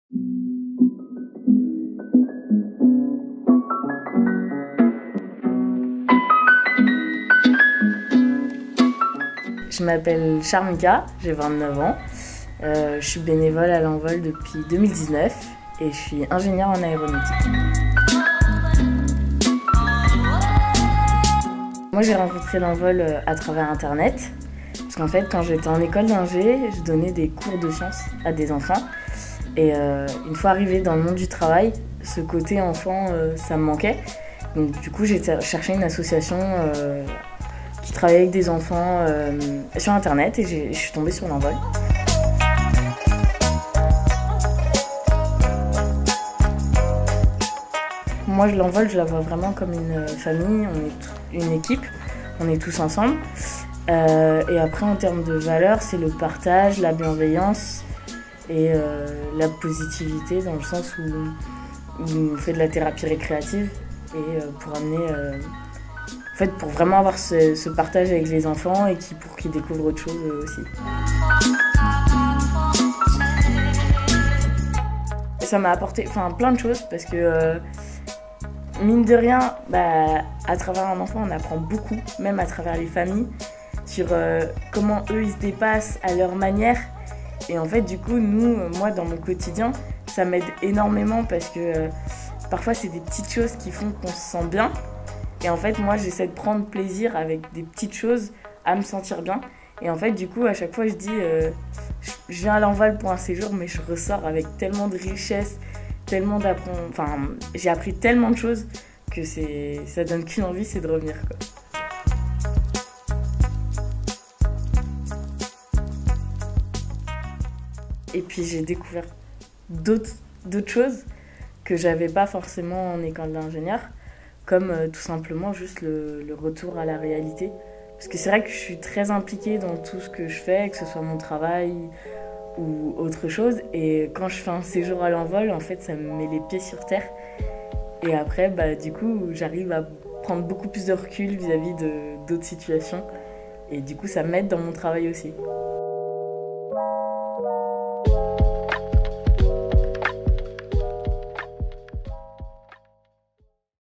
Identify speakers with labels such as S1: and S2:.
S1: Je m'appelle Charmika, j'ai 29 ans. Je suis bénévole à l'Envol depuis 2019 et je suis ingénieure en aéronautique. Moi, j'ai rencontré l'Envol à travers Internet. Parce qu'en fait, quand j'étais en école d'ingé, je donnais des cours de sciences à des enfants. Et une fois arrivée dans le monde du travail, ce côté enfant, ça me manquait. Donc du coup, j'ai cherché une association qui travaillait avec des enfants sur Internet et je suis tombée sur l'Envol. Moi, l'Envol, je la vois vraiment comme une famille, on est une équipe, on est tous ensemble. Et après, en termes de valeurs, c'est le partage, la bienveillance et la positivité, dans le sens où on fait de la thérapie récréative et pour amener... En fait, pour vraiment avoir ce partage avec les enfants et pour qu'ils découvrent autre chose aussi. Ça m'a apporté plein de choses parce que, mine de rien, à travers un enfant, on apprend beaucoup, même à travers les familles, sur comment eux, ils se dépassent à leur manière. Et en fait, du coup, moi, dans mon quotidien, ça m'aide énormément parce que parfois, c'est des petites choses qui font qu'on se sent bien. Et en fait, moi, j'essaie de prendre plaisir avec des petites choses à me sentir bien. Et en fait, du coup, à chaque fois, je dis, je viens à l'Envol pour un séjour, mais je ressors avec tellement de richesse, tellement d'apprendre. Enfin, j'ai appris tellement de choses que ça donne qu'une envie, c'est de revenir, quoi. Et puis, j'ai découvert d'autres choses que j'avais pas forcément en école d'ingénieur. Comme tout simplement juste le retour à la réalité. Parce que c'est vrai que je suis très impliquée dans tout ce que je fais, que ce soit mon travail ou autre chose. Et quand je fais un séjour à l'Envol, en fait, ça me met les pieds sur terre. Et après, du coup, j'arrive à prendre beaucoup plus de recul vis-à-vis d'autres situations. Et du coup, ça m'aide dans mon travail aussi.